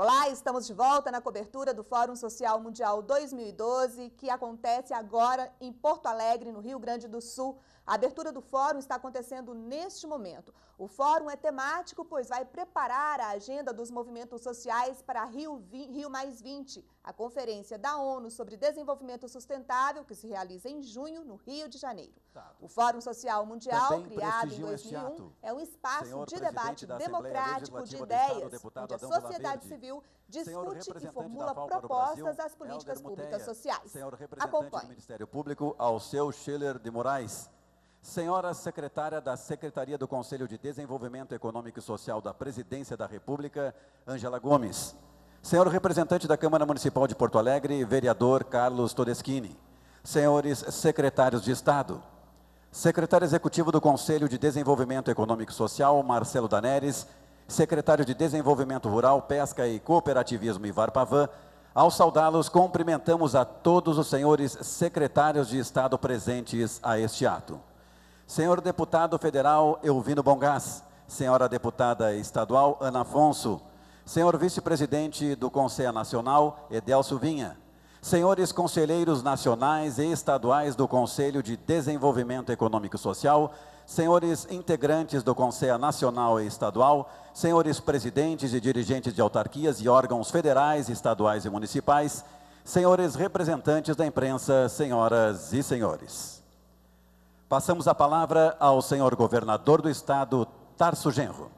Olá, estamos de volta na cobertura do Fórum Social Mundial 2012, que acontece agora em Porto Alegre, no Rio Grande do Sul. A abertura do fórum está acontecendo neste momento. O fórum é temático, pois vai preparar a agenda dos movimentos sociais para Rio +20, a conferência da ONU sobre desenvolvimento sustentável, que se realiza em junho, no Rio de Janeiro. O Fórum Social Mundial, criado em 2001, é um espaço de debate democrático de ideias, onde a sociedade civil discute e formula propostas às políticas públicas sociais. Senhor representante do Ministério Público, Alceu Schiller de Moraes. Senhora secretária da Secretaria do Conselho de Desenvolvimento Econômico e Social da Presidência da República, Ângela Gomes. Senhor representante da Câmara Municipal de Porto Alegre, vereador Carlos Todeschini. Senhores secretários de Estado. Secretário Executivo do Conselho de Desenvolvimento Econômico e Social, Marcelo Daneres. Secretário de Desenvolvimento Rural, Pesca e Cooperativismo, Ivar Pavan. Ao saudá-los, cumprimentamos a todos os senhores secretários de Estado presentes a este ato. Senhor deputado federal Elvino Bongás, senhora deputada estadual Ana Afonso, senhor vice-presidente do Conselho Nacional Edelcio Vinha, senhores conselheiros nacionais e estaduais do Conselho de Desenvolvimento Econômico e Social, senhores integrantes do Conselho Nacional e Estadual, senhores presidentes e dirigentes de autarquias e órgãos federais, estaduais e municipais, senhores representantes da imprensa, senhoras e senhores. Passamos a palavra ao senhor governador do estado, Tarso Genro.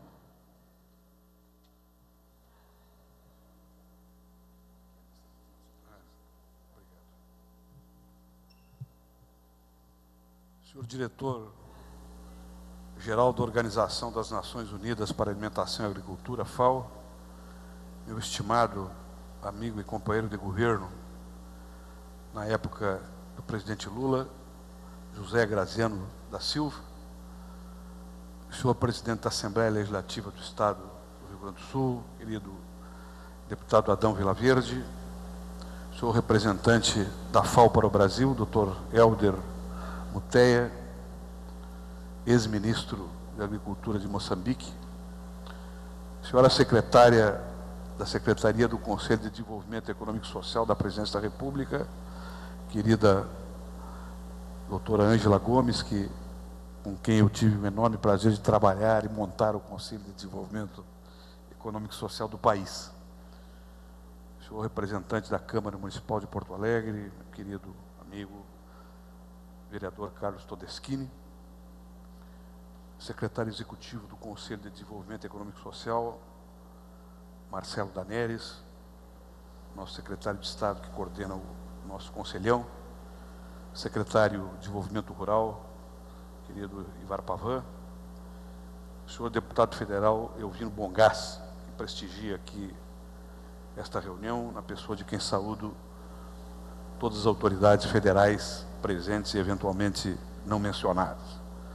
Senhor diretor-geral da Organização das Nações Unidas para a Alimentação e Agricultura, FAO, meu estimado amigo e companheiro de governo, na época do presidente Lula, José Graziano da Silva, senhor presidente da Assembleia Legislativa do Estado do Rio Grande do Sul, querido deputado Adão Vilaverde, senhor representante da FAO para o Brasil, doutor Helder Muteia, ex-ministro da Agricultura de Moçambique, senhora secretária da Secretaria do Conselho de Desenvolvimento Econômico e Social da Presidência da República, querida doutora Ângela Gomes, com quem eu tive o enorme prazer de trabalhar e montar o Conselho de Desenvolvimento Econômico e Social do país. Senhor representante da Câmara Municipal de Porto Alegre, meu querido amigo, vereador Carlos Todeschini, secretário executivo do Conselho de Desenvolvimento Econômico e Social, Marcelo Daneres, nosso secretário de Estado que coordena o nosso conselhão, secretário de Desenvolvimento Rural, querido Ivar Pavan, senhor deputado federal Elvino Bongás, que prestigia aqui esta reunião, na pessoa de quem saúdo todas as autoridades federais presentes e eventualmente não mencionadas.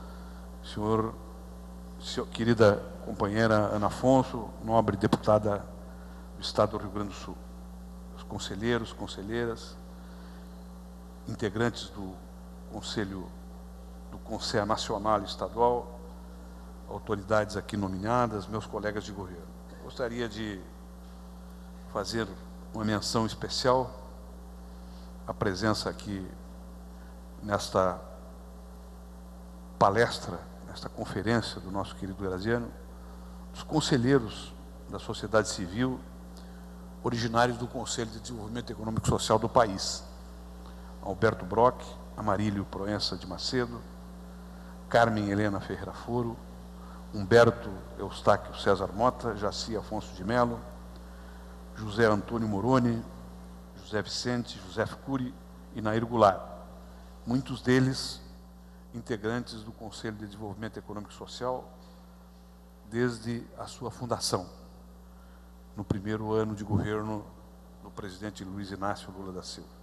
Querida companheira Ana Afonso, nobre deputada do Estado do Rio Grande do Sul, os conselheiros, conselheiras, integrantes do Conselho Nacional e Estadual, autoridades aqui nomeadas, meus colegas de governo. Gostaria de fazer uma menção especial à presença aqui nesta palestra, nesta conferência do nosso querido Graziano, dos conselheiros da sociedade civil, originários do Conselho de Desenvolvimento Econômico e Social do país. Alberto Brock, Amarílio Proença de Macedo, Carmen Helena Ferreira Foro, Humberto Eustáquio César Mota, Jaci Afonso de Melo, José Antônio Moroni, José Vicente, José Cury e Nair Goulart. Muitos deles integrantes do Conselho de Desenvolvimento Econômico e Social desde a sua fundação, no primeiro ano de governo do presidente Luiz Inácio Lula da Silva.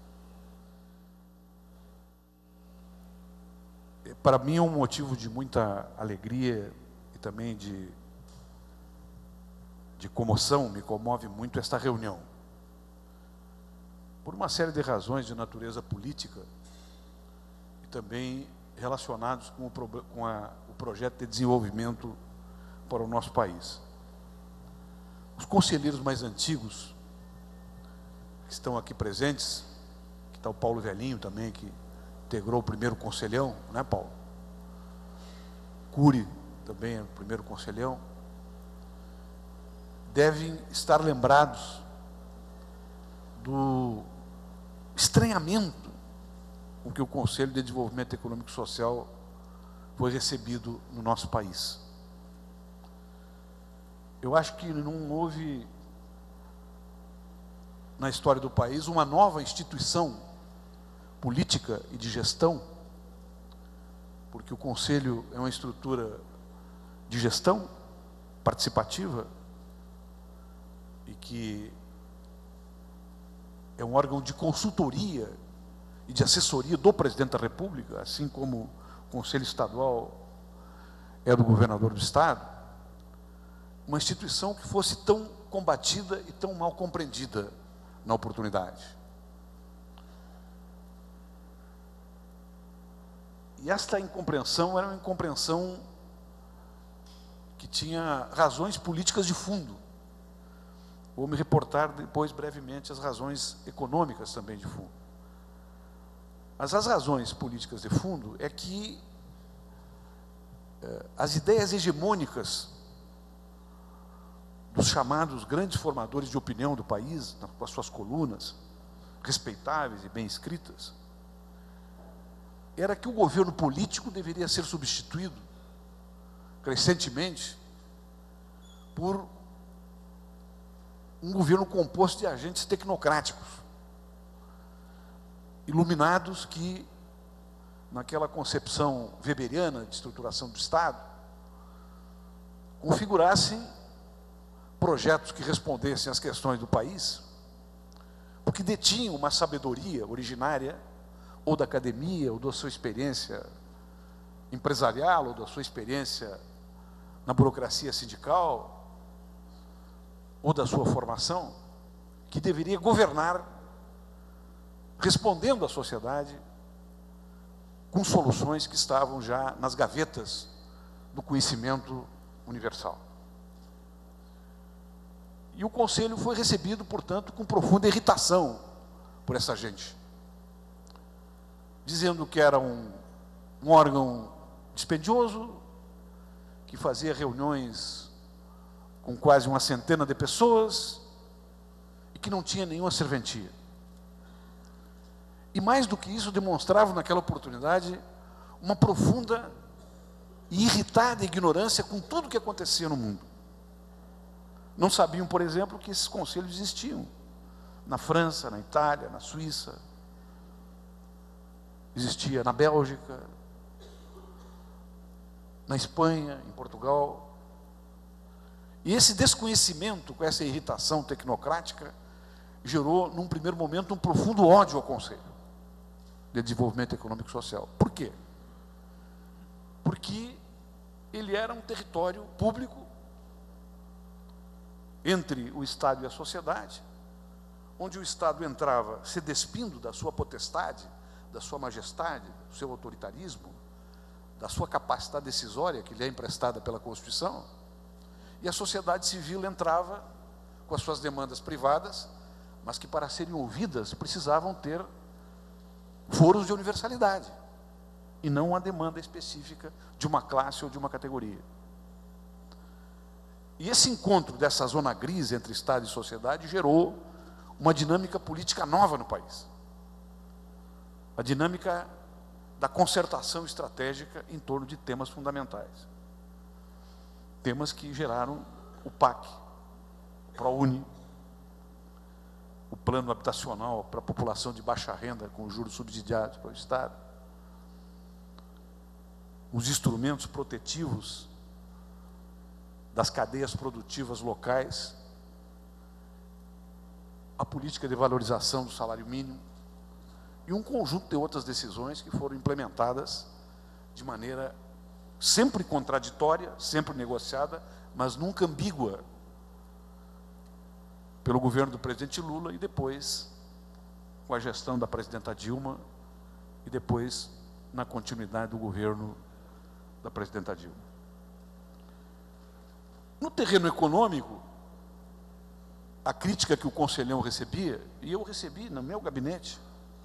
Para mim é um motivo de muita alegria e também de comoção, me comove muito esta reunião, por uma série de razões de natureza política e também relacionados com o projeto de desenvolvimento para o nosso país. Os conselheiros mais antigos, que estão aqui presentes, que está o Paulo Velhinho também, que integrou o primeiro conselhão, né, Paulo? Cury também é o primeiro conselhão, devem estar lembrados do estranhamento com que o Conselho de Desenvolvimento Econômico e Social foi recebido no nosso país. Eu acho que não houve, na história do país, uma nova instituição política e de gestão, porque o Conselho é uma estrutura de gestão participativa e que é um órgão de consultoria e de assessoria do Presidente da República, assim como o Conselho Estadual é do governador do Estado. Uma instituição que fosse tão combatida e tão mal compreendida na oportunidade. E esta incompreensão era uma incompreensão que tinha razões políticas de fundo. Vou me reportar depois brevemente as razões econômicas também de fundo. Mas as razões políticas de fundo é que as ideias hegemônicas dos chamados grandes formadores de opinião do país, com as suas colunas respeitáveis e bem escritas, era que o governo político deveria ser substituído crescentemente por um governo composto de agentes tecnocráticos, iluminados, que, naquela concepção weberiana de estruturação do Estado, configurassem projetos que respondessem às questões do país, porque detinham uma sabedoria originária, ou da academia, ou da sua experiência empresarial, ou da sua experiência na burocracia sindical, ou da sua formação, que deveria governar, respondendo à sociedade, com soluções que estavam já nas gavetas do conhecimento universal. E o Conselho foi recebido, portanto, com profunda irritação por essa gente, dizendo que era um órgão dispendioso, que fazia reuniões com quase uma centena de pessoas e que não tinha nenhuma serventia. E mais do que isso, demonstrava naquela oportunidade uma profunda e irritada ignorância com tudo o que acontecia no mundo. Não sabiam, por exemplo, que esses conselhos existiam na França, na Itália, na Suíça, existia na Bélgica, na Espanha, em Portugal. E esse desconhecimento, com essa irritação tecnocrática, gerou, num primeiro momento, um profundo ódio ao Conselho de Desenvolvimento Econômico e Social. Por quê? Porque ele era um território público entre o Estado e a sociedade, onde o Estado entrava se despindo da sua potestade, da sua majestade, do seu autoritarismo, da sua capacidade decisória que lhe é emprestada pela Constituição, e a sociedade civil entrava com as suas demandas privadas, mas que, para serem ouvidas, precisavam ter foros de universalidade, e não uma demanda específica de uma classe ou de uma categoria. E esse encontro dessa zona gris entre Estado e sociedade gerou uma dinâmica política nova no país. A dinâmica da concertação estratégica em torno de temas fundamentais. Temas que geraram o PAC, o ProUni, o plano habitacional para a população de baixa renda com juros subsidiados para o Estado, os instrumentos protetivos das cadeias produtivas locais, a política de valorização do salário mínimo e um conjunto de outras decisões que foram implementadas de maneira sempre contraditória, sempre negociada, mas nunca ambígua pelo governo do presidente Lula e depois com a gestão da presidenta Dilma e depois na continuidade do governo da presidenta Dilma. No terreno econômico, a crítica que o conselhão recebia, e eu recebi no meu gabinete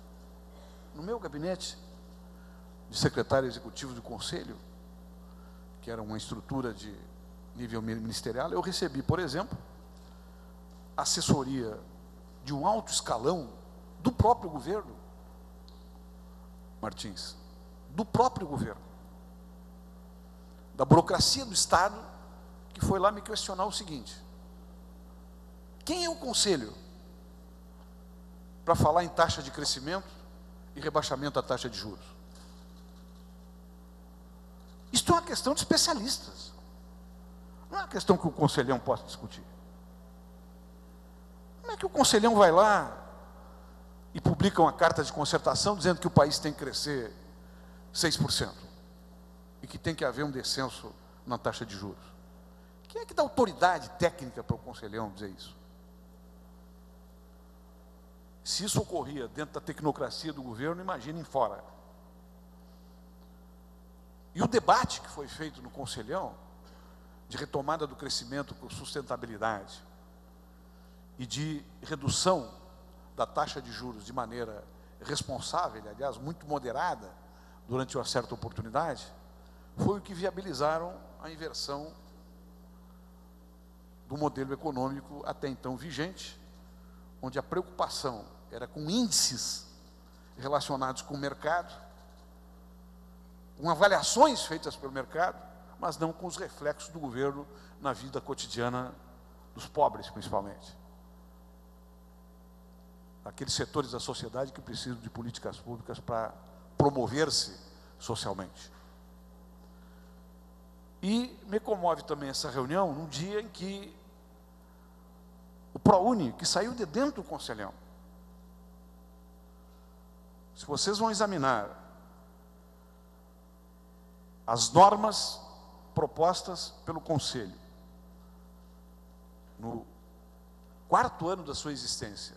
de secretário executivo do conselho, que era uma estrutura de nível ministerial, eu recebi, por exemplo, assessoria de um alto escalão do próprio governo, Martins, do próprio governo, da burocracia do Estado, que foi lá me questionar o seguinte: quem é o conselho para falar em taxa de crescimento e rebaixamento da taxa de juros? Isto é uma questão de especialistas, não é uma questão que o conselhão possa discutir. Como é que o conselhão vai lá e publica uma carta de concertação dizendo que o país tem que crescer 6% e que tem que haver um descenso na taxa de juros? Quem é que dá autoridade técnica para o conselhão dizer isso? Se isso ocorria dentro da tecnocracia do governo, imaginem fora. E o debate que foi feito no conselhão, de retomada do crescimento com sustentabilidade e de redução da taxa de juros de maneira responsável, aliás, muito moderada, durante uma certa oportunidade, foi o que viabilizaram a inversão do modelo econômico até então vigente, onde a preocupação era com índices relacionados com o mercado, com avaliações feitas pelo mercado, mas não com os reflexos do governo na vida cotidiana dos pobres, principalmente. Aqueles setores da sociedade que precisam de políticas públicas para promover-se socialmente. E me comove também essa reunião num dia em que o ProUni, que saiu de dentro do conselhão, se vocês vão examinar as normas propostas pelo Conselho, no 4º ano da sua existência,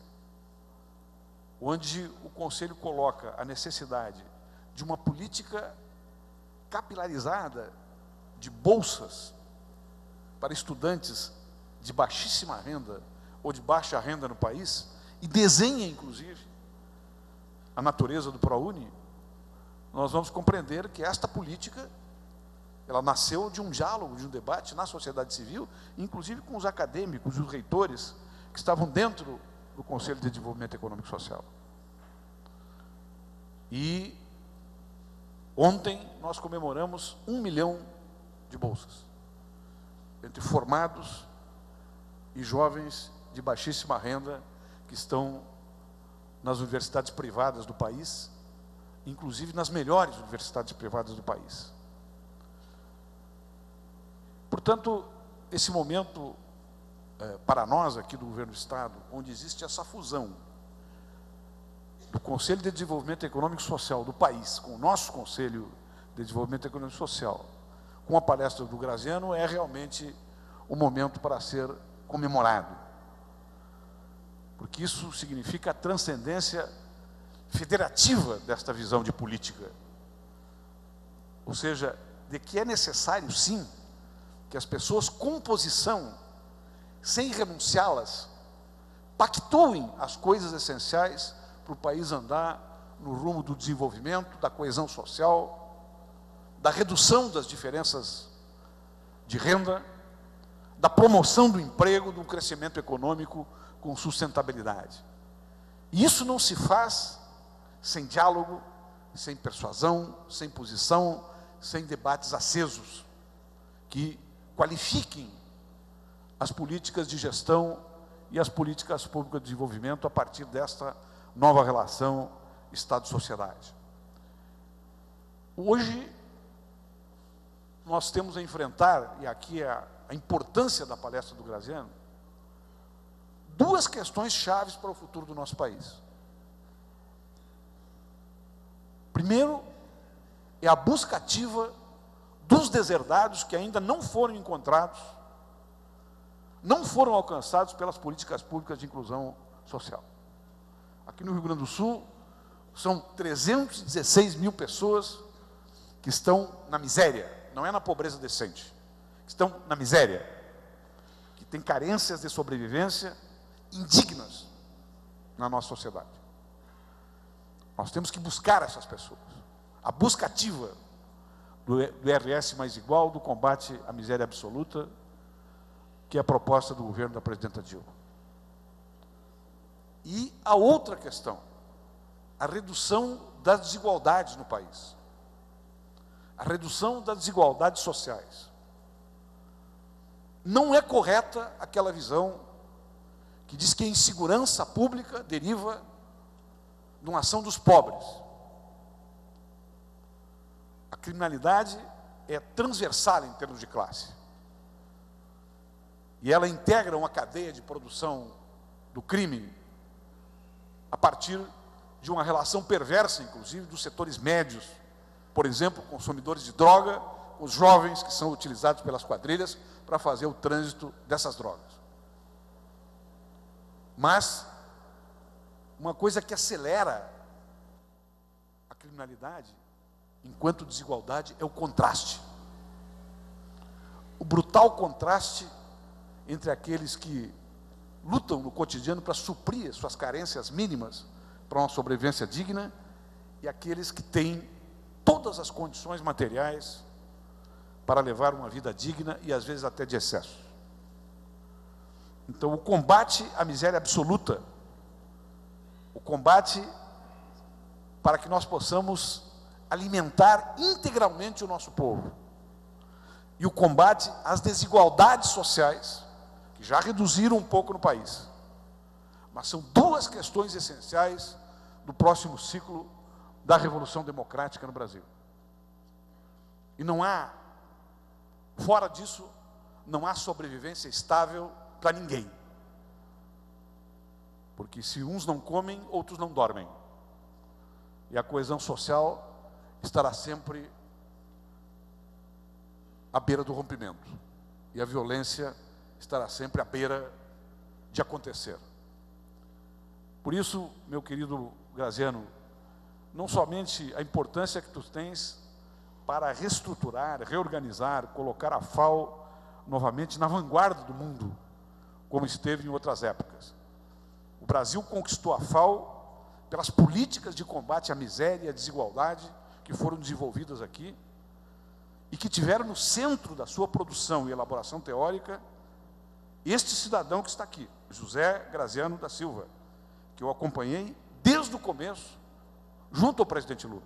onde o Conselho coloca a necessidade de uma política capilarizada de bolsas para estudantes de baixíssima renda ou de baixa renda no país, e desenha, inclusive, a natureza do ProUni, nós vamos compreender que esta política, ela nasceu de um diálogo, de um debate na sociedade civil, inclusive com os acadêmicos e os reitores que estavam dentro do Conselho de Desenvolvimento Econômico e Social. E ontem nós comemoramos 1 milhão de bolsas, entre formados e jovens de baixíssima renda que estão nas universidades privadas do país, inclusive nas melhores universidades privadas do país. Portanto, esse momento, para nós aqui do Governo do Estado, onde existe essa fusão do Conselho de Desenvolvimento Econômico e Social do país, com o nosso Conselho de Desenvolvimento Econômico e Social, com a palestra do Graziano, é realmente um momento para ser comemorado. Porque isso significa a transcendência federativa desta visão de política. Ou seja, de que é necessário, sim, que as pessoas com posição, sem renunciá-las, pactuem as coisas essenciais para o país andar no rumo do desenvolvimento, da coesão social, da redução das diferenças de renda, da promoção do emprego, do crescimento econômico com sustentabilidade. E isso não se faz sem diálogo, sem persuasão, sem posição, sem debates acesos, que qualifiquem as políticas de gestão e as políticas públicas de desenvolvimento a partir desta nova relação Estado-sociedade. Hoje, nós temos a enfrentar, e aqui é a importância da palestra do Graziano, duas questões chaves para o futuro do nosso país. Primeiro, é a busca ativa dos deserdados que ainda não foram encontrados, não foram alcançados pelas políticas públicas de inclusão social. Aqui no Rio Grande do Sul, são 316 mil pessoas que estão na miséria, não é na pobreza decente, que estão na miséria, que têm carências de sobrevivência indignas na nossa sociedade. Nós temos que buscar essas pessoas. A busca ativa do IRS mais igual, do combate à miséria absoluta, que é a proposta do governo da presidenta Dilma. E a outra questão, a redução das desigualdades no país. A redução das desigualdades sociais. Não é correta aquela visão que diz que a insegurança pública deriva de uma ação dos pobres. A criminalidade é transversal em termos de classe. E ela integra uma cadeia de produção do crime a partir de uma relação perversa, inclusive, dos setores médios, por exemplo, consumidores de droga, os jovens que são utilizados pelas quadrilhas para fazer o trânsito dessas drogas. Mas uma coisa que acelera a criminalidade, enquanto desigualdade, é o contraste. O brutal contraste entre aqueles que lutam no cotidiano para suprir suas carências mínimas para uma sobrevivência digna e aqueles que têm todas as condições materiais para levar uma vida digna e às vezes até de excesso. Então, o combate à miséria absoluta, o combate para que nós possamos alimentar integralmente o nosso povo, e o combate às desigualdades sociais, que já reduziram um pouco no país, mas são duas questões essenciais do próximo ciclo da Revolução Democrática no Brasil. E não há, fora disso, não há sobrevivência estável para ninguém. Porque se uns não comem, outros não dormem. E a coesão social estará sempre à beira do rompimento. E a violência estará sempre à beira de acontecer. Por isso, meu querido Graziano, não somente a importância que tu tens para reestruturar, reorganizar, colocar a FAO novamente na vanguarda do mundo, como esteve em outras épocas. O Brasil conquistou a FAO pelas políticas de combate à miséria e à desigualdade que foram desenvolvidas aqui e que tiveram no centro da sua produção e elaboração teórica este cidadão que está aqui, José Graziano da Silva, que eu acompanhei desde o começo, junto ao presidente Lula.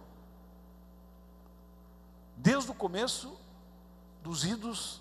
Desde o começo dos idos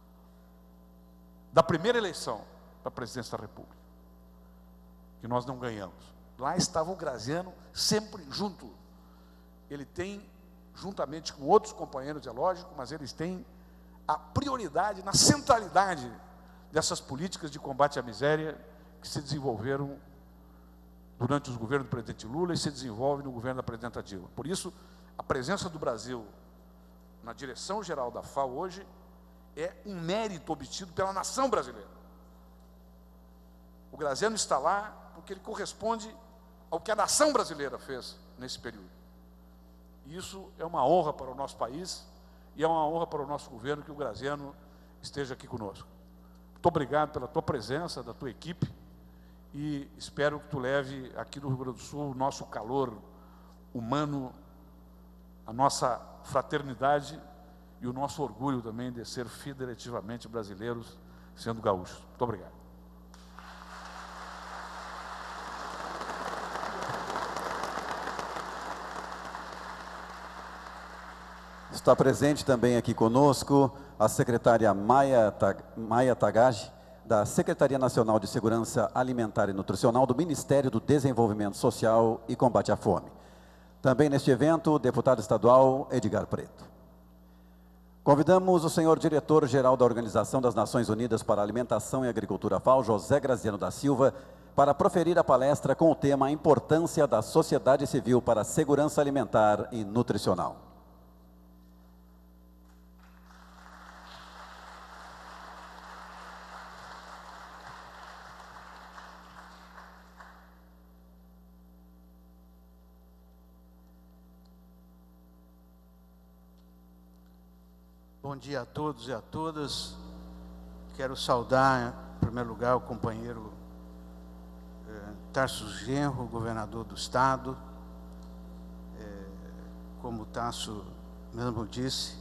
da primeira eleição para a presidência da República, que nós não ganhamos. Lá estava o Graziano sempre junto. Ele tem, juntamente com outros companheiros, é lógico, mas eles têm a prioridade, na centralidade dessas políticas de combate à miséria que se desenvolveram durante os governos do presidente Lula e se desenvolve no governo da presidenta Dilma. Por isso, a presença do Brasil na direção geral da FAO hoje é um mérito obtido pela nação brasileira. O Graziano está lá porque ele corresponde ao que a nação brasileira fez nesse período. E isso é uma honra para o nosso país e é uma honra para o nosso governo que o Graziano esteja aqui conosco. Muito obrigado pela tua presença, da tua equipe, e espero que tu leve aqui do Rio Grande do Sul o nosso calor humano, a nossa fraternidade e o nosso orgulho também de ser federativamente brasileiros, sendo gaúchos. Muito obrigado. Está presente também aqui conosco a secretária Maia Tagagi, da Secretaria Nacional de Segurança Alimentar e Nutricional do Ministério do Desenvolvimento Social e Combate à Fome. Também neste evento, o deputado estadual Edgar Preto. Convidamos o senhor diretor-geral da Organização das Nações Unidas para a Alimentação e Agricultura FAO, José Graziano da Silva, para proferir a palestra com o tema A Importância da Sociedade Civil para a Segurança Alimentar e Nutricional. Bom dia a todos e a todas. Quero saudar, em primeiro lugar, o companheiro Tarso Genro, governador do Estado. Como o Tasso mesmo disse,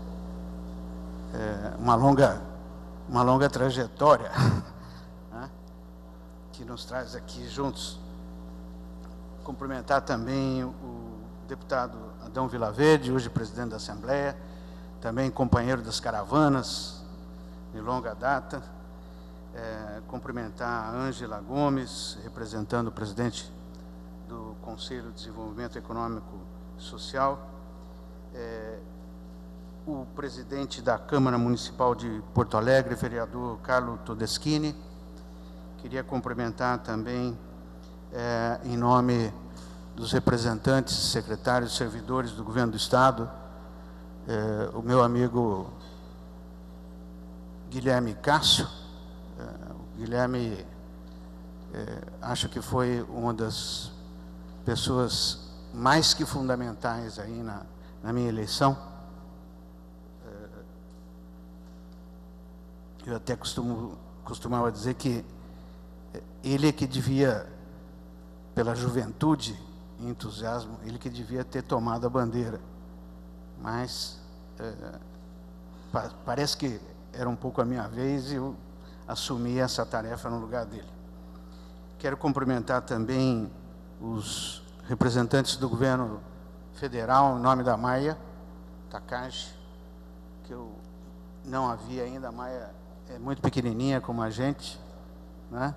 uma longa trajetória né, que nos traz aqui juntos. Cumprimentar também o deputado Adão Vilaverde, hoje presidente da Assembleia, também companheiro das caravanas de longa data. Cumprimentar a Ângela Gomes, representando o presidente do Conselho de Desenvolvimento Econômico e Social, o presidente da Câmara Municipal de Porto Alegre, vereador Carlo Todeschini. Queria cumprimentar também, em nome dos representantes, secretários, servidores do Governo do Estado, o meu amigo Guilherme Cássio. O Guilherme, acho que foi uma das pessoas mais que fundamentais aí na minha eleição. Eu até costumava dizer que ele é que devia, pela juventude e entusiasmo, ele que devia ter tomado a bandeira. Mas parece que era um pouco a minha vez e eu assumi essa tarefa no lugar dele. Quero cumprimentar também os representantes do governo federal, em nome da Maia Takagi, que eu não havia ainda. A Maia é muito pequenininha como a gente, né?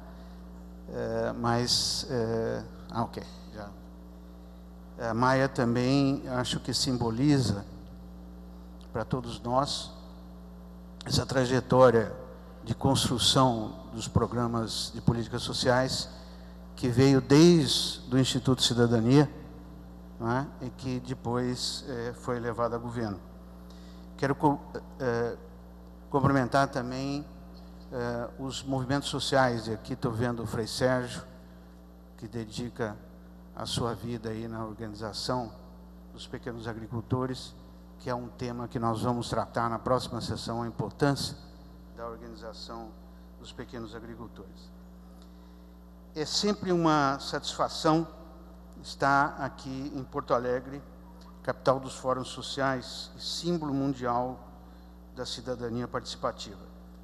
Ok, já. A Maia também acho que simboliza para todos nós essa trajetória de construção dos programas de políticas sociais que veio desde o Instituto Cidadania, não é? E que depois foi levado a governo. Quero cumprimentar também os movimentos sociais, e aqui estou vendo o Frei Sérgio, que dedica a sua vida aí na organização dos pequenos agricultores, que é um tema que nós vamos tratar na próxima sessão, a importância da organização dos pequenos agricultores. É sempre uma satisfação estar aqui em Porto Alegre, capital dos fóruns sociais e símbolo mundial da cidadania participativa.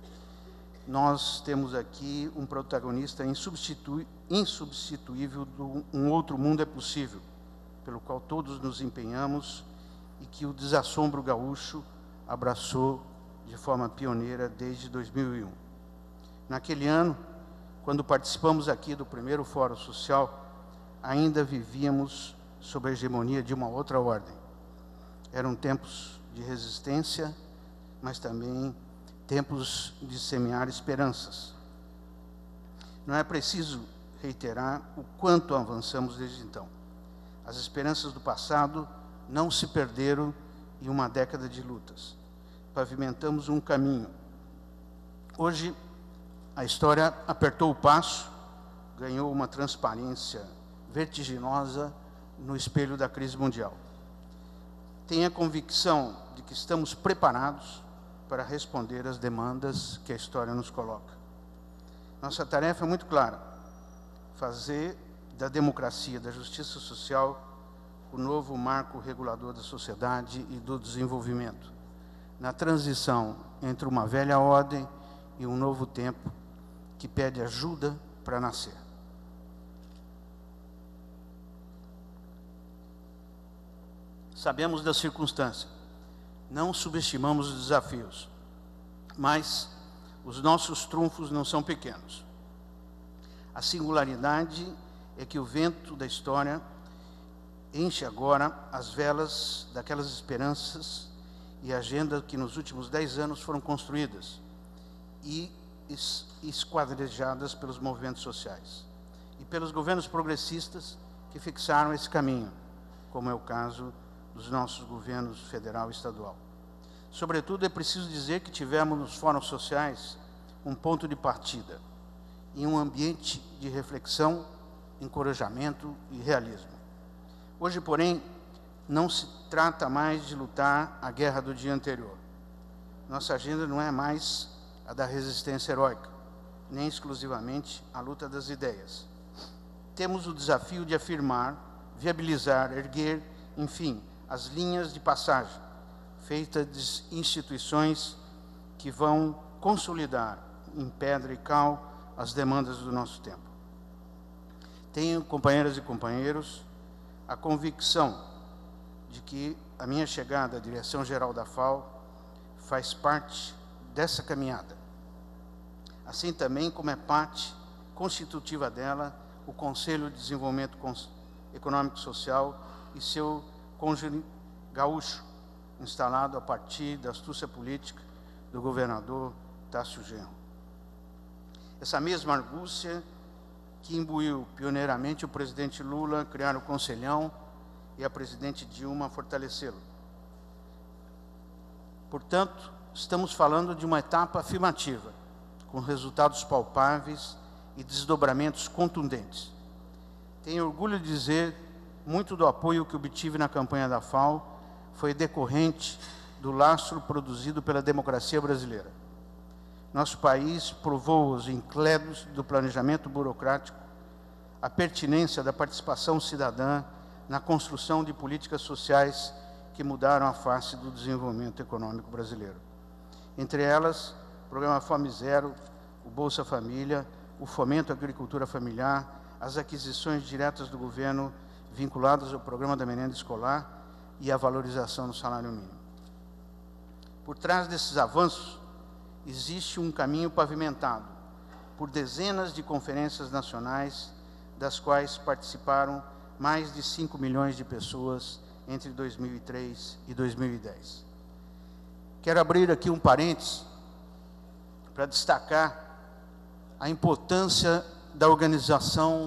Nós temos aqui um protagonista insubstituível do Um Outro Mundo é Possível, pelo qual todos nos empenhamos e que o Desassombro Gaúcho abraçou de forma pioneira desde 2001. Naquele ano, quando participamos aqui do primeiro Fórum Social, ainda vivíamos sob a hegemonia de uma outra ordem. Eram tempos de resistência, mas também tempos de semear esperanças. Não é preciso reiterar o quanto avançamos desde então. As esperanças do passado não se perderam em uma década de lutas. Pavimentamos um caminho. Hoje, a história apertou o passo, ganhou uma transparência vertiginosa no espelho da crise mundial. Tenho a convicção de que estamos preparados para responder às demandas que a história nos coloca. Nossa tarefa é muito clara: fazer da democracia, da justiça social, o novo marco regulador da sociedade e do desenvolvimento, na transição entre uma velha ordem e um novo tempo que pede ajuda para nascer. Sabemos da circunstância, não subestimamos os desafios, mas os nossos trunfos não são pequenos. A singularidade é que o vento da história enche agora as velas daquelas esperanças e agendas que nos últimos 10 anos foram construídas e esquadrejadas pelos movimentos sociais e pelos governos progressistas que fixaram esse caminho, como é o caso dos nossos governos federal e estadual. Sobretudo, é preciso dizer que tivemos nos fóruns sociais um ponto de partida em um ambiente de reflexão, encorajamento e realismo. Hoje, porém, não se trata mais de lutar a guerra do dia anterior. Nossa agenda não é mais a da resistência heróica, nem exclusivamente a luta das ideias. temos o desafio de afirmar, viabilizar, erguer, enfim, as linhas de passagem, feitas de instituições que vão consolidar em pedra e cal as demandas do nosso tempo. Tenho, companheiras e companheiros, a convicção de que a minha chegada à direção-geral da FAO faz parte dessa caminhada. Assim também como é parte constitutiva dela o Conselho de Desenvolvimento Econômico e Social e seu cônjuge gaúcho, instalado a partir da astúcia política do governador Tássio Genro. Essa mesma argúcia que imbuiu pioneiramente o presidente Lula a criar o Conselhão e a presidente Dilma a fortalecê-lo. Portanto, estamos falando de uma etapa afirmativa, com resultados palpáveis e desdobramentos contundentes. Tenho orgulho de dizer, muito do apoio que obtive na campanha da FAO foi decorrente do lastro produzido pela democracia brasileira. Nosso país provou os inclédulos do planejamento burocrático, a pertinência da participação cidadã na construção de políticas sociais que mudaram a face do desenvolvimento econômico brasileiro. Entre elas, o Programa Fome Zero, o Bolsa Família, o fomento à agricultura familiar, as aquisições diretas do governo vinculadas ao Programa da Merenda Escolar e a valorização do salário mínimo. Por trás desses avanços, existe um caminho pavimentado por dezenas de conferências nacionais, das quais participaram mais de 5 milhões de pessoas entre 2003 e 2010. Quero abrir aqui um parênteses para destacar a importância da organização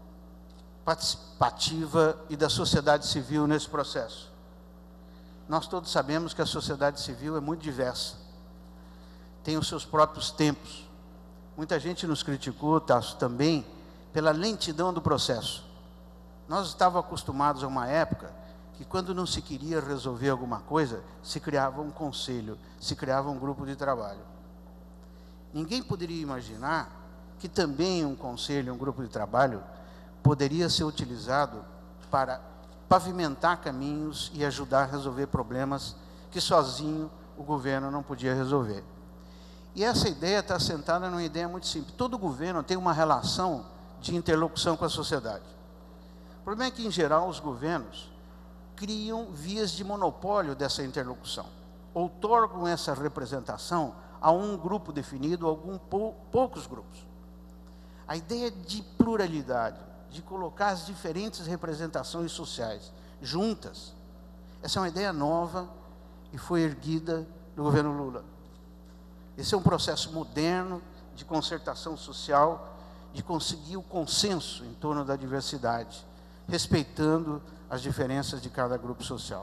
participativa e da sociedade civil nesse processo. Nós todos sabemos que a sociedade civil é muito diversa, tem os seus próprios tempos. Muita gente nos criticou, Tasso, também, pela lentidão do processo. Nós estávamos acostumados a uma época que, quando não se queria resolver alguma coisa, se criava um conselho, se criava um grupo de trabalho. Ninguém poderia imaginar que também um conselho, um grupo de trabalho, poderia ser utilizado para pavimentar caminhos e ajudar a resolver problemas que sozinho o governo não podia resolver. E essa ideia está assentada numa ideia muito simples. Todo governo tem uma relação de interlocução com a sociedade. O problema é que, em geral, os governos criam vias de monopólio dessa interlocução, outorgam essa representação a um grupo definido, a poucos grupos. A ideia de pluralidade, de colocar as diferentes representações sociais juntas, essa é uma ideia nova e foi erguida no governo Lula. Esse é um processo moderno de concertação social, de conseguir o consenso em torno da diversidade, respeitando as diferenças de cada grupo social.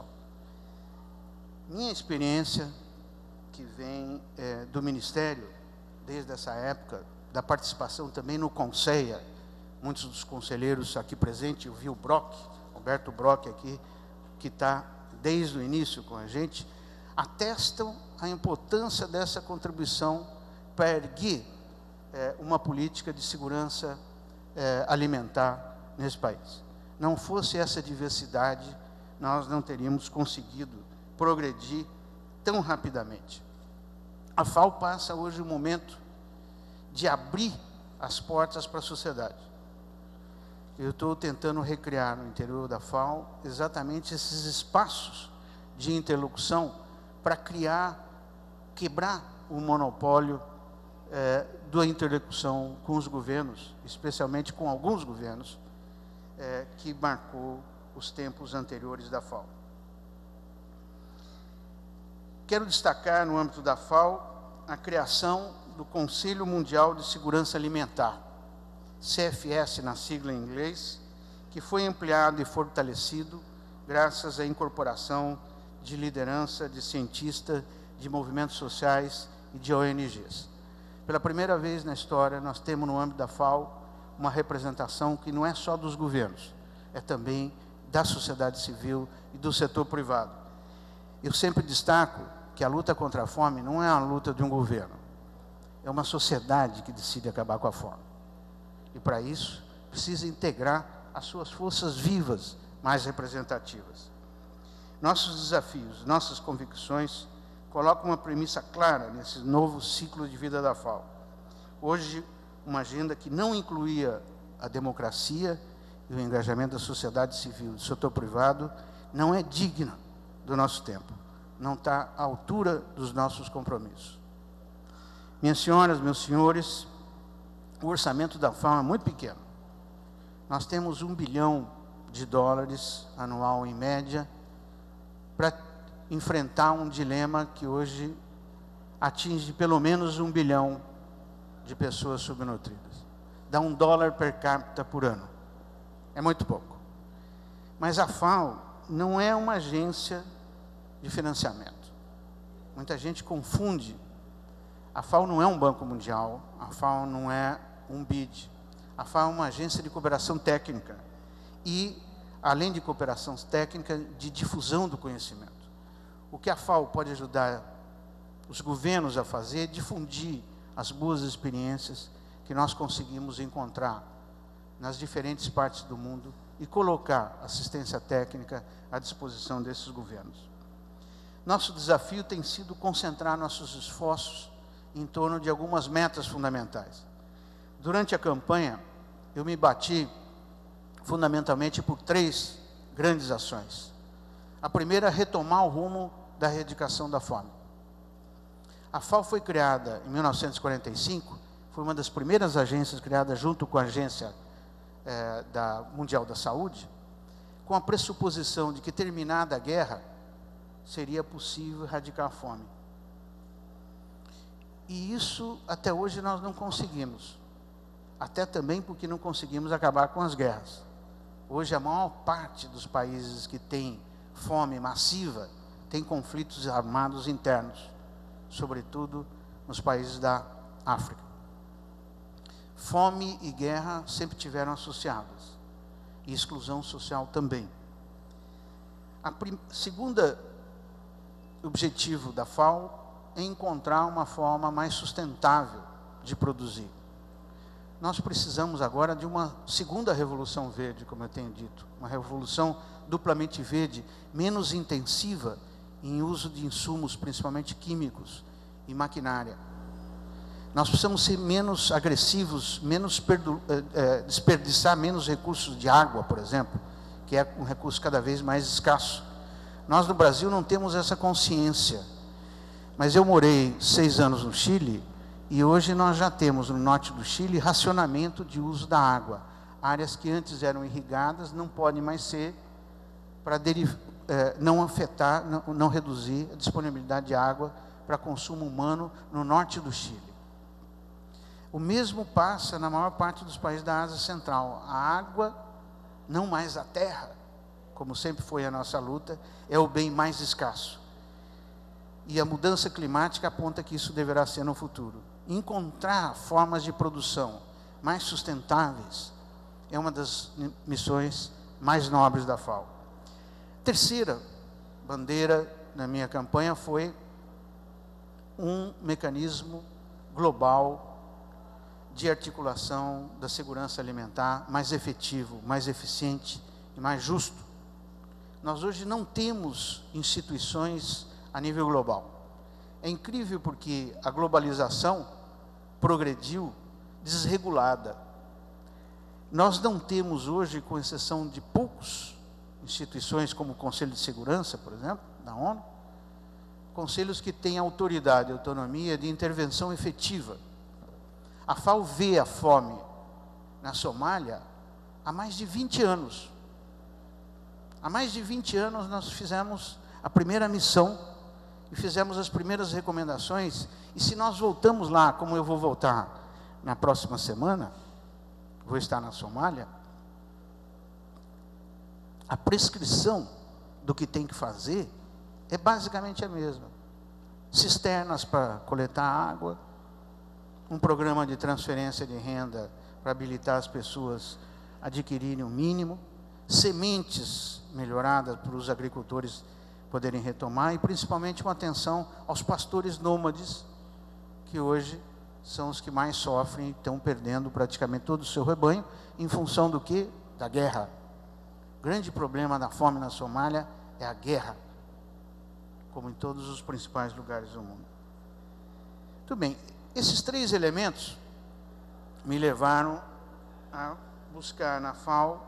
Minha experiência, que vem do Ministério, desde essa época, da participação também no Conceia, muitos dos conselheiros aqui presentes, eu vi o Brock, Roberto Brock aqui, que está desde o início com a gente, atestam a importância dessa contribuição para erguer uma política de segurança alimentar nesse país. Não fosse essa diversidade, nós não teríamos conseguido progredir tão rapidamente. A FAO passa hoje um momento de abrir as portas para a sociedade. Eu estou tentando recriar no interior da FAO exatamente esses espaços de interlocução para quebrar o monopólio da interlocução com os governos, especialmente com alguns governos, que marcou os tempos anteriores da FAO. Quero destacar, no âmbito da FAO, a criação do Conselho Mundial de Segurança Alimentar, CFS na sigla em inglês, que foi ampliado e fortalecido graças à incorporação de liderança de cientistas, de movimentos sociais e de ONGs. Pela primeira vez na história, nós temos no âmbito da FAO uma representação que não é só dos governos, é também da sociedade civil e do setor privado. Eu sempre destaco que a luta contra a fome não é a luta de um governo, é uma sociedade que decide acabar com a fome. E para isso, precisa integrar as suas forças vivas mais representativas. Nossos desafios, nossas convicções colocam uma premissa clara nesse novo ciclo de vida da FAO. Hoje, uma agenda que não incluía a democracia e o engajamento da sociedade civil, do setor privado, não é digna do nosso tempo, não está à altura dos nossos compromissos. Minhas senhoras, meus senhores, o orçamento da FAO é muito pequeno. Nós temos US$1 bilhão anual em média para enfrentar um dilema que hoje atinge pelo menos 1 bilhão de pessoas subnutridas. Dá $1 per capita por ano. É muito pouco. Mas a FAO não é uma agência de financiamento. Muita gente confunde. A FAO não é um banco mundial, a FAO não é um BID. A FAO é uma agência de cooperação técnica e, além de cooperação técnica, de difusão do conhecimento. O que a FAO pode ajudar os governos a fazer é difundir as boas experiências que nós conseguimos encontrar nas diferentes partes do mundo e colocar assistência técnica à disposição desses governos. Nosso desafio tem sido concentrar nossos esforços em torno de algumas metas fundamentais. Durante a campanha, eu me bati fundamentalmente por 3 grandes ações. A primeira é retomar o rumo da erradicação da fome. A FAO foi criada em 1945, foi uma das primeiras agências criadas junto com a Agência Mundial da Saúde, com a pressuposição de que, terminada a guerra, seria possível erradicar a fome. E isso, até hoje, nós não conseguimos. Até também porque não conseguimos acabar com as guerras. Hoje, a maior parte dos países que têm fome massiva tem conflitos armados internos, sobretudo nos países da África. Fome e guerra sempre tiveram associadas, e exclusão social também. Segunda objetivo da FAO é encontrar uma forma mais sustentável de produzir. Nós precisamos agora de uma segunda revolução verde, como eu tenho dito, uma revolução duplamente verde, menos intensiva em uso de insumos, principalmente químicos e maquinária. Nós precisamos ser menos agressivos, desperdiçar menos recursos de água, por exemplo, que é um recurso cada vez mais escasso. Nós no Brasil não temos essa consciência, mas eu morei 6 anos no Chile e hoje nós já temos no norte do Chile racionamento de uso da água. Áreas que antes eram irrigadas não podem mais ser, para não afetar, não reduzir a disponibilidade de água para consumo humano no norte do Chile. O mesmo passa na maior parte dos países da Ásia Central. A água, não mais a terra, como sempre foi a nossa luta, é o bem mais escasso. E a mudança climática aponta que isso deverá ser no futuro. Encontrar formas de produção mais sustentáveis é uma das missões mais nobres da FAO. Terceira bandeira na minha campanha foi um mecanismo global de articulação da segurança alimentar mais efetivo, mais eficiente e mais justo. Nós hoje não temos instituições a nível global. É incrível porque a globalização progrediu desregulada. Nós não temos hoje, com exceção de poucos instituições como o Conselho de Segurança, por exemplo, da ONU, conselhos que têm autoridade e autonomia de intervenção efetiva. A FAO vê a fome na Somália há mais de 20 anos. Há mais de 20 anos nós fizemos a primeira missão e fizemos as primeiras recomendações. E se nós voltamos lá, como eu vou voltar na próxima semana, vou estar na Somália, a prescrição do que tem que fazer é basicamente a mesma. Cisternas para coletar água, um programa de transferência de renda para habilitar as pessoas a adquirirem o mínimo, sementes melhoradas para os agricultores poderem retomar e principalmente uma atenção aos pastores nômades que hoje são os que mais sofrem, estão perdendo praticamente todo o seu rebanho, em função do quê? Da guerra. O grande problema da fome na Somália é a guerra, como em todos os principais lugares do mundo. Muito bem, esses 3 elementos me levaram a buscar na FAO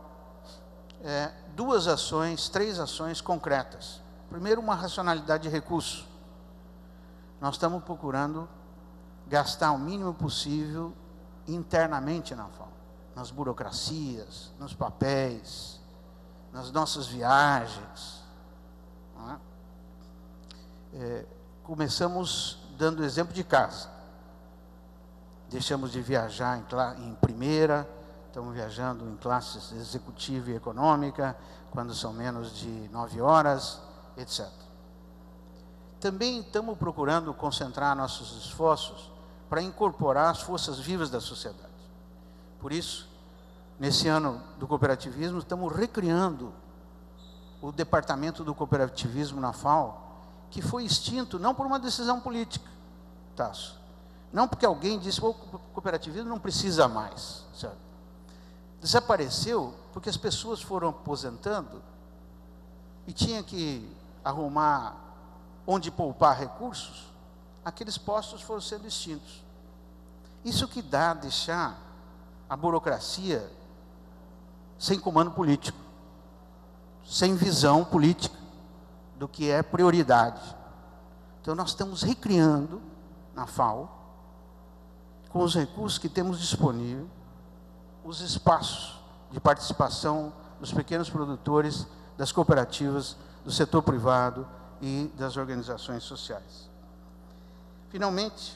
3 ações concretas. Primeiro, uma racionalidade de recursos. Nós estamos procurando gastar o mínimo possível internamente na FAO, nas burocracias, nos papéis, nas nossas viagens. Não é? Começamos dando exemplo de casa. Deixamos de viajar em primeira, estamos viajando em classes executiva e econômica, quando são menos de 9 horas, etc. Também estamos procurando concentrar nossos esforços para incorporar as forças vivas da sociedade. Por isso, nesse ano do cooperativismo, estamos recriando o departamento do cooperativismo na FAO, que foi extinto não por uma decisão política, Tasso. Não porque alguém disse, o cooperativismo não precisa mais, certo? Desapareceu porque as pessoas foram aposentando e tinha que arrumar onde poupar recursos, aqueles postos foram sendo extintos. Isso que dá a deixar a burocracia sem comando político, sem visão política do que é prioridade. Então nós estamos recriando na FAO, com os recursos que temos disponível, os espaços de participação dos pequenos produtores, das cooperativas, do setor privado e das organizações sociais. Finalmente,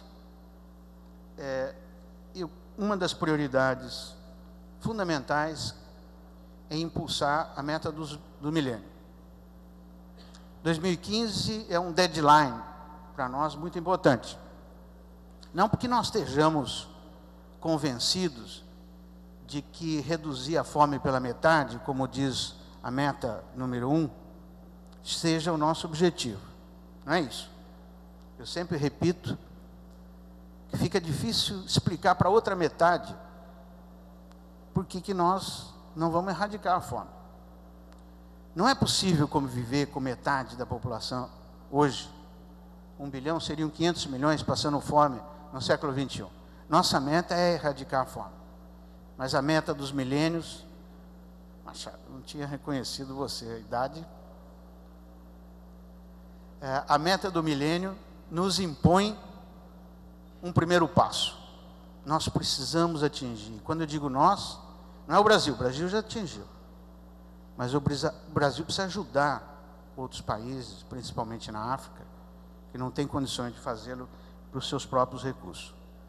uma das prioridades fundamentais é impulsar a meta do milênio. 2015 é um deadline para nós muito importante. Não porque nós estejamos convencidos de que reduzir a fome pela metade, como diz a meta número 1, seja o nosso objetivo. Não é isso. Eu sempre repito que fica difícil explicar para a outra metade por que nós não vamos erradicar a fome. Não é possível conviver com metade da população hoje. 1 bilhão seriam 500 milhões passando fome no século XXI. Nossa meta é erradicar a fome. Mas a meta dos milênios, Machado, não tinha reconhecido você, a idade. A meta do milênio nos impõe um primeiro passo. Nós precisamos atingir. Quando eu digo nós, não é o Brasil já atingiu. Mas o Brasil precisa ajudar outros países, principalmente na África, que não tem condições de fazê-lo para os seus próprios recursos.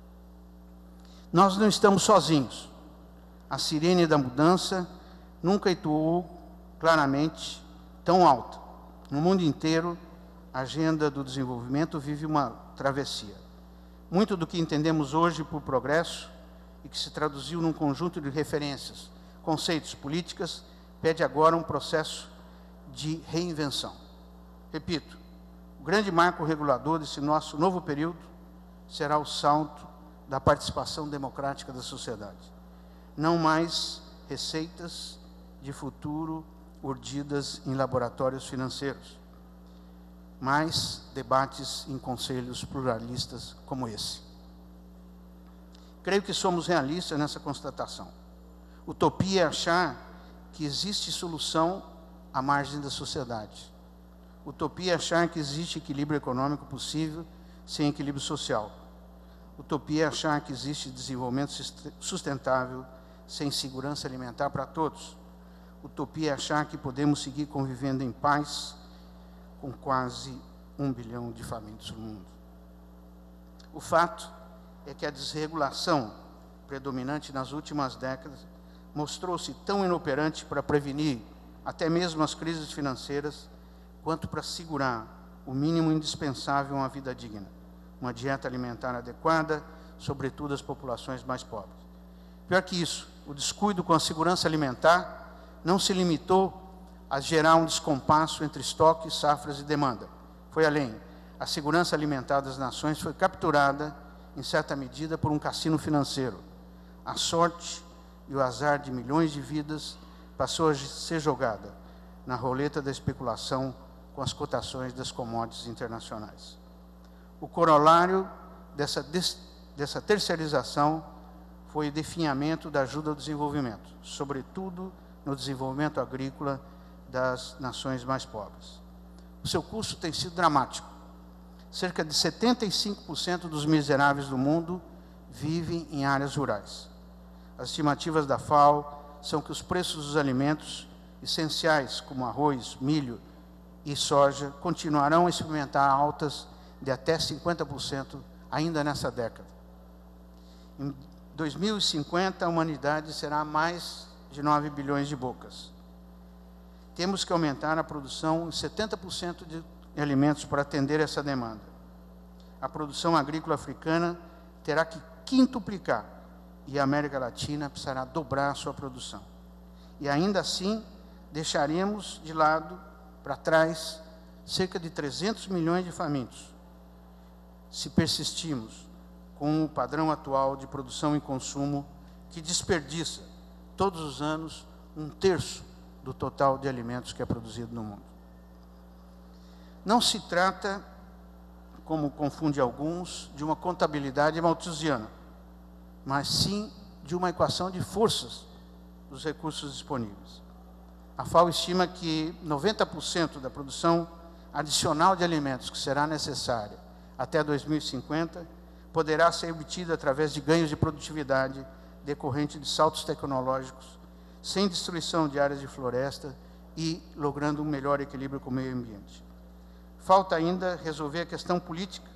Nós não estamos sozinhos. A sirene da mudança nunca ecoou claramente tão alta. No mundo inteiro, a agenda do desenvolvimento vive uma travessia. Muito do que entendemos hoje por progresso e que se traduziu num conjunto de referências, conceitos, políticas, pede agora um processo de reinvenção. Repito, o grande marco regulador desse nosso novo período será o salto da participação democrática da sociedade. Não mais receitas de futuro urdidas em laboratórios financeiros, mas debates em conselhos pluralistas como esse. Creio que somos realistas nessa constatação. Utopia é achar que existe solução à margem da sociedade. Utopia é achar que existe equilíbrio econômico possível sem equilíbrio social. Utopia é achar que existe desenvolvimento sustentável sem segurança alimentar para todos. Utopia é achar que podemos seguir convivendo em paz com quase 1 bilhão de famintos no mundo. O fato é que a desregulação predominante nas últimas décadas mostrou-se tão inoperante para prevenir até mesmo as crises financeiras, quanto para assegurar o mínimo indispensável a uma vida digna, uma dieta alimentar adequada, sobretudo às populações mais pobres. Pior que isso, o descuido com a segurança alimentar não se limitou a gerar um descompasso entre estoque, safras e demanda. Foi além. A segurança alimentar das nações foi capturada em certa medida, por um cassino financeiro. A sorte e o azar de milhões de vidas passou a ser jogada na roleta da especulação com as cotações das commodities internacionais. O corolário dessa terceirização foi o definhamento da ajuda ao desenvolvimento, sobretudo no desenvolvimento agrícola das nações mais pobres. O seu custo tem sido dramático. Cerca de 75% dos miseráveis do mundo vivem em áreas rurais. As estimativas da FAO são que os preços dos alimentos essenciais, como arroz, milho e soja, continuarão a experimentar altas de até 50% ainda nessa década. Em 2050, a humanidade será mais de 9 bilhões de bocas. Temos que aumentar a produção em 70% de alimentos para atender essa demanda. A produção agrícola africana terá que quintuplicar e a América Latina precisará dobrar a sua produção. E ainda assim, deixaremos de lado, para trás, cerca de 300 milhões de famintos, se persistirmos com o padrão atual de produção e consumo que desperdiça, todos os anos, 1/3 do total de alimentos que é produzido no mundo. Não se trata, como confunde alguns, de uma contabilidade malthusiana, mas sim de uma equação de forças dos recursos disponíveis. A FAO estima que 90% da produção adicional de alimentos que será necessária até 2050 poderá ser obtida através de ganhos de produtividade decorrente de saltos tecnológicos, sem destruição de áreas de floresta e logrando um melhor equilíbrio com o meio ambiente. Falta ainda resolver a questão política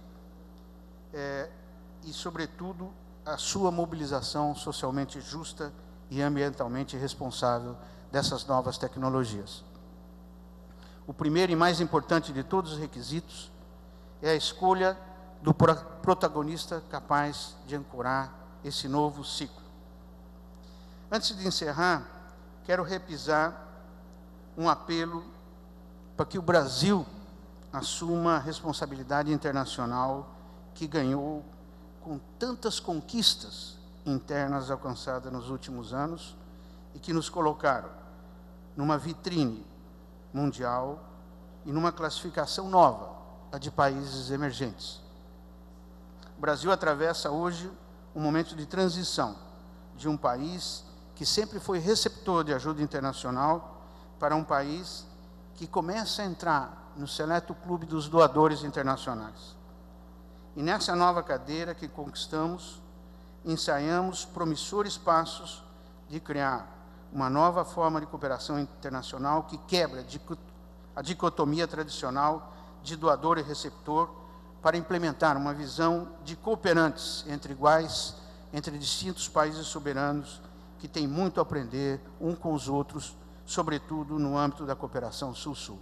e, sobretudo, a sua mobilização socialmente justa e ambientalmente responsável dessas novas tecnologias. O primeiro e mais importante de todos os requisitos é a escolha do protagonista capaz de ancorar esse novo ciclo. Antes de encerrar, quero repisar um apelo para que o Brasil assuma a responsabilidade internacional que ganhou com tantas conquistas internas alcançadas nos últimos anos e que nos colocaram numa vitrine mundial e numa classificação nova, a de países emergentes. O Brasil atravessa hoje um momento de transição de um país que sempre foi receptor de ajuda internacional para um país que começa a entrar no seleto clube dos doadores internacionais. E nessa nova cadeira que conquistamos, ensaiamos promissores passos de criar uma nova forma de cooperação internacional que quebra a dicotomia tradicional de doador e receptor para implementar uma visão de cooperantes entre iguais, entre distintos países soberanos que têm muito a aprender um com os outros, sobretudo no âmbito da cooperação Sul-Sul.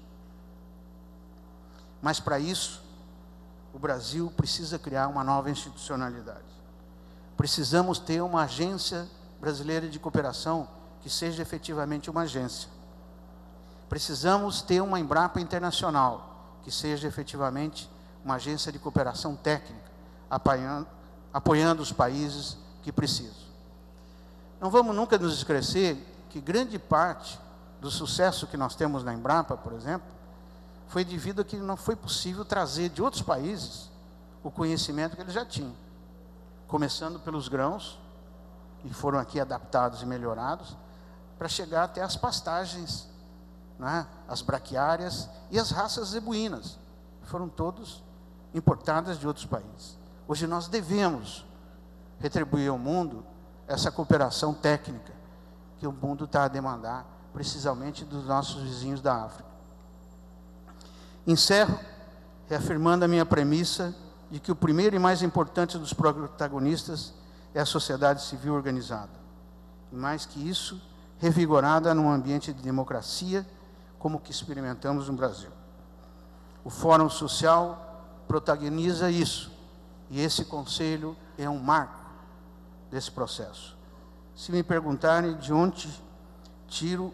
Mas para isso, o Brasil precisa criar uma nova institucionalidade. Precisamos ter uma agência brasileira de cooperação que seja efetivamente uma agência. Precisamos ter uma Embrapa Internacional, que seja efetivamente uma agência de cooperação técnica, apoiando os países que precisam. Não vamos nunca nos esquecer que grande parte do sucesso que nós temos na Embrapa, por exemplo, foi devido a que não foi possível trazer de outros países o conhecimento que eles já tinham. Começando pelos grãos, que foram aqui adaptados e melhorados, para chegar até as pastagens, né, as braquiárias e as raças zebuínas. Foram todos importadas de outros países. Hoje nós devemos retribuir ao mundo essa cooperação técnica que o mundo está a demandar, precisamente dos nossos vizinhos da África. Encerro reafirmando a minha premissa de que o primeiro e mais importante dos protagonistas é a sociedade civil organizada. E mais que isso, revigorada num ambiente de democracia, como o que experimentamos no Brasil. O Fórum Social protagoniza isso, e esse conselho é um marco desse processo. Se me perguntarem de onde tiro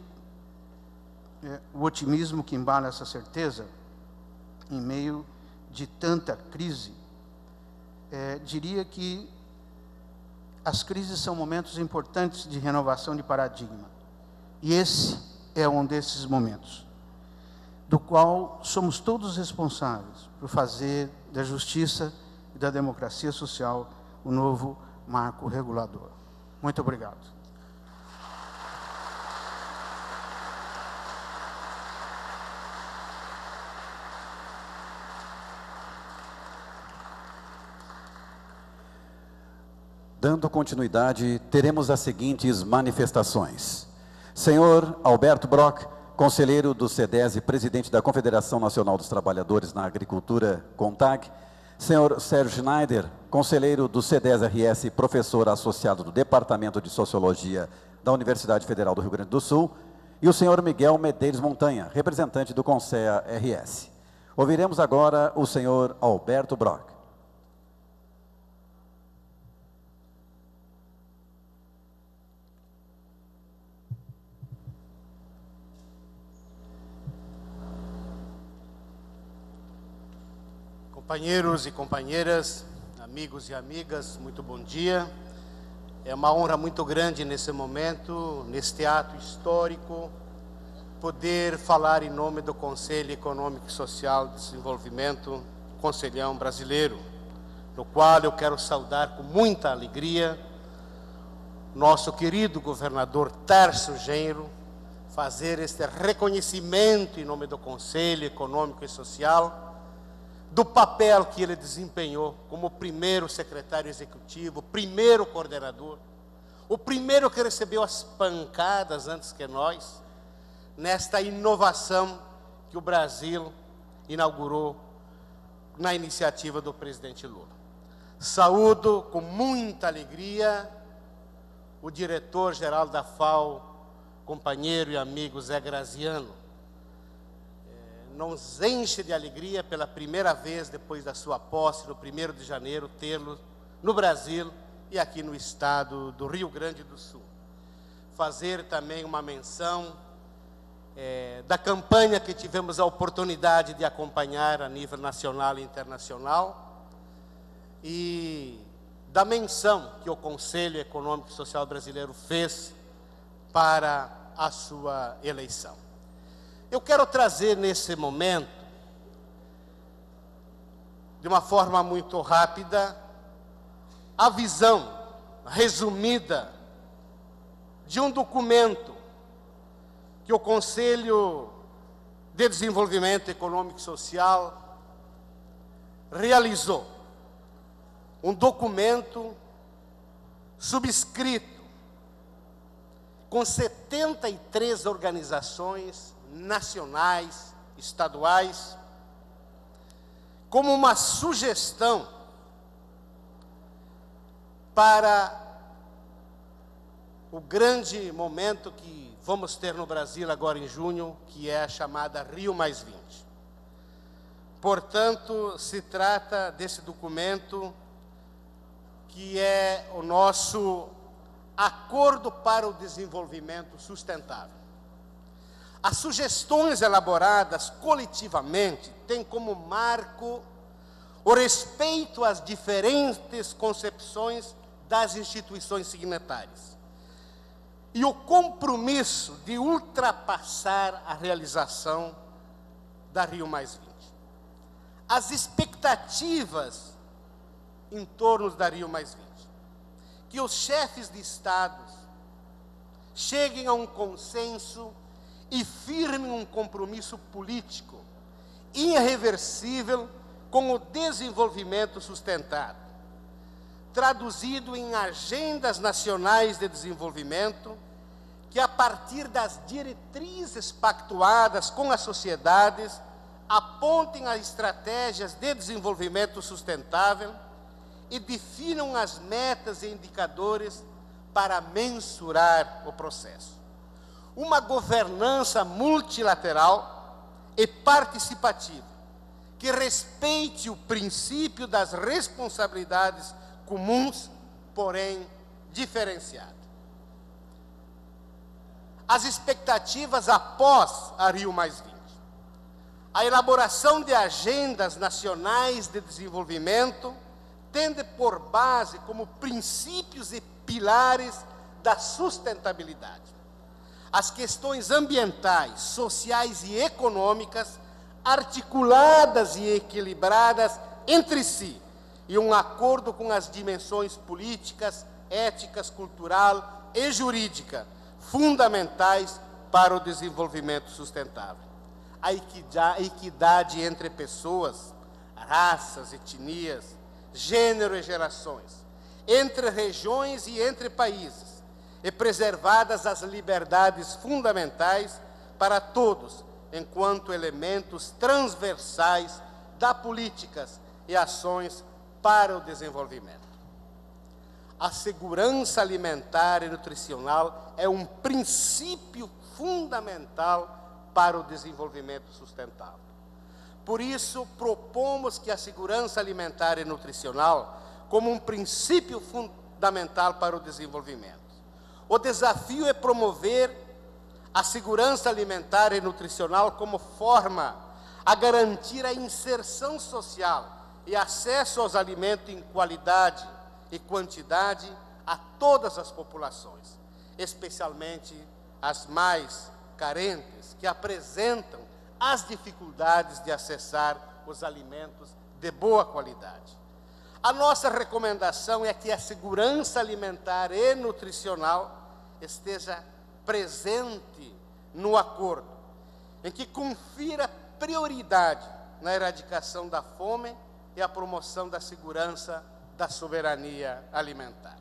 o otimismo que embala essa certeza, em meio de tanta crise, diria que as crises são momentos importantes de renovação de paradigma. E esse é um desses momentos, do qual somos todos responsáveis por fazer da justiça e da democracia social o novo marco regulador. Muito obrigado. Dando continuidade, teremos as seguintes manifestações. Senhor Alberto Brock, conselheiro do CEDES e presidente da Confederação Nacional dos Trabalhadores na Agricultura, CONTAG. Senhor Sérgio Schneider, conselheiro do CEDES-RS e professor associado do Departamento de Sociologia da Universidade Federal do Rio Grande do Sul. E o senhor Miguel Medeiros Montanha, representante do CONSEA-RS. Ouviremos agora o senhor Alberto Brock. Companheiros e companheiras, amigos e amigas, muito bom dia. É uma honra muito grande nesse momento, neste ato histórico, poder falar em nome do Conselho Econômico e Social de Desenvolvimento, Conselhão Brasileiro, no qual eu quero saudar com muita alegria nosso querido governador Tárcio Genro, fazer este reconhecimento em nome do Conselho Econômico e Social, do papel que ele desempenhou como primeiro secretário executivo, primeiro coordenador, o primeiro que recebeu as pancadas antes que nós, nesta inovação que o Brasil inaugurou na iniciativa do presidente Lula. Saúdo com muita alegria o diretor-geral da FAO, companheiro e amigo Zé Graziano. Nos enche de alegria pela primeira vez depois da sua posse, no 1º de janeiro, tê-lo no Brasil e aqui no estado do Rio Grande do Sul. Fazer também uma menção da campanha que tivemos a oportunidade de acompanhar a nível nacional e internacional e da menção que o Conselho Econômico e Social Brasileiro fez para a sua eleição. Eu quero trazer nesse momento, de uma forma muito rápida, a visão resumida de um documento que o Conselho de Desenvolvimento Econômico e Social realizou. Um documento subscrito com 73 organizações nacionais, estaduais, como uma sugestão para o grande momento que vamos ter no Brasil agora em junho, que é a chamada Rio+20. Portanto, se trata desse documento que é o nosso Acordo para o Desenvolvimento Sustentável. As sugestões elaboradas coletivamente têm como marco o respeito às diferentes concepções das instituições signatárias e o compromisso de ultrapassar a realização da Rio+20. As expectativas em torno da Rio+20, que os chefes de estados cheguem a um consenso e firmem um compromisso político irreversível com o desenvolvimento sustentável, traduzido em agendas nacionais de desenvolvimento que, a partir das diretrizes pactuadas com as sociedades, apontem as estratégias de desenvolvimento sustentável e definam as metas e indicadores para mensurar o processo. Uma governança multilateral e participativa, que respeite o princípio das responsabilidades comuns, porém diferenciadas. As expectativas após a Rio+20. A elaboração de agendas nacionais de desenvolvimento tende por base como princípios e pilares da sustentabilidade as questões ambientais, sociais e econômicas, articuladas e equilibradas entre si, e um acordo com as dimensões políticas, éticas, cultural e jurídica, fundamentais para o desenvolvimento sustentável. A equidade entre pessoas, raças, etnias, gênero e gerações, entre regiões e entre países, e preservadas as liberdades fundamentais para todos, enquanto elementos transversais das políticas e ações para o desenvolvimento. A segurança alimentar e nutricional é um princípio fundamental para o desenvolvimento sustentável. Por isso, propomos que a segurança alimentar e nutricional como um princípio fundamental para o desenvolvimento. O desafio é promover a segurança alimentar e nutricional como forma a garantir a inserção social e acesso aos alimentos em qualidade e quantidade a todas as populações, especialmente as mais carentes, que apresentam as dificuldades de acessar os alimentos de boa qualidade. A nossa recomendação é que a segurança alimentar e nutricional esteja presente no acordo, em que confira prioridade na erradicação da fome e a promoção da segurança da soberania alimentar.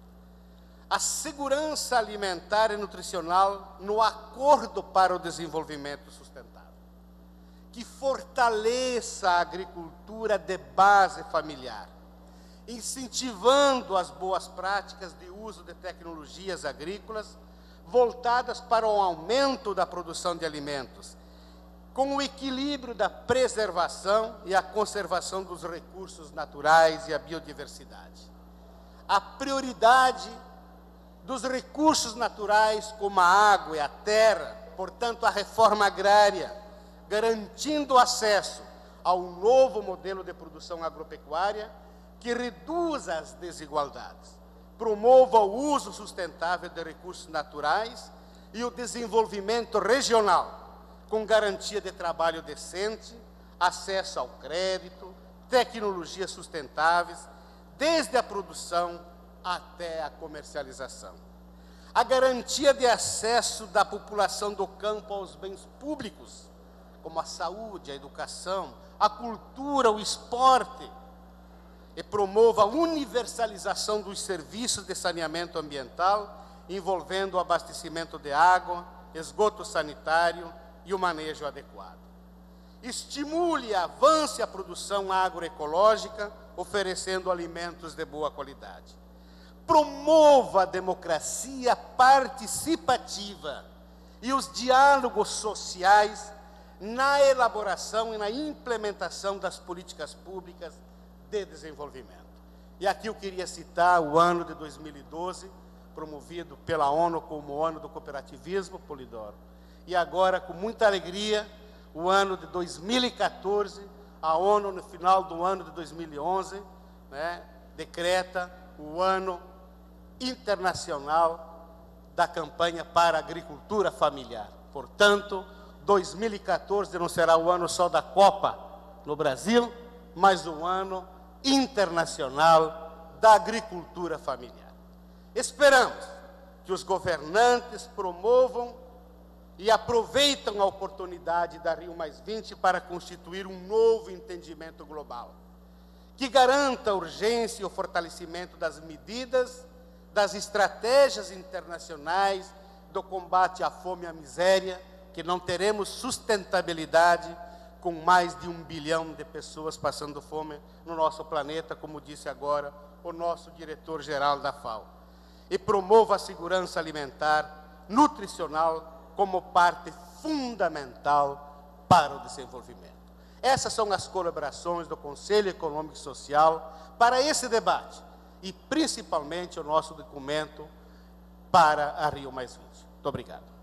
A segurança alimentar e nutricional no acordo para o desenvolvimento sustentável, que fortaleça a agricultura de base familiar, incentivando as boas práticas de uso de tecnologias agrícolas voltadas para o aumento da produção de alimentos, com o equilíbrio da preservação e a conservação dos recursos naturais e a biodiversidade. A prioridade dos recursos naturais, como a água e a terra, portanto, a reforma agrária, garantindo acesso ao novo modelo de produção agropecuária que reduza as desigualdades, promova o uso sustentável de recursos naturais e o desenvolvimento regional, com garantia de trabalho decente, acesso ao crédito, tecnologias sustentáveis, desde a produção até a comercialização. A garantia de acesso da população do campo aos bens públicos, como a saúde, a educação, a cultura, o esporte, e promova a universalização dos serviços de saneamento ambiental, envolvendo o abastecimento de água, esgoto sanitário e o manejo adequado. Estimule e avance a produção agroecológica, oferecendo alimentos de boa qualidade. Promova a democracia participativa e os diálogos sociais na elaboração e na implementação das políticas públicas de desenvolvimento. E aqui eu queria citar o ano de 2012, promovido pela ONU como o ano do cooperativismo, Polidoro. E agora, com muita alegria, o ano de 2014, a ONU, no final do ano de 2011, decreta o ano internacional da campanha para a agricultura familiar. Portanto, 2014 não será o ano só da Copa no Brasil, mas o ano internacional da agricultura familiar. Esperamos que os governantes promovam e aproveitem a oportunidade da Rio+20 para constituir um novo entendimento global, que garanta a urgência e o fortalecimento das medidas, das estratégias internacionais do combate à fome e à miséria, que não teremos sustentabilidade com mais de 1 bilhão de pessoas passando fome no nosso planeta, como disse agora o nosso diretor-geral da FAO. E promova a segurança alimentar, nutricional, como parte fundamental para o desenvolvimento. Essas são as colaborações do Conselho Econômico e Social para esse debate e, principalmente, o nosso documento para a Rio+20. Muito obrigado.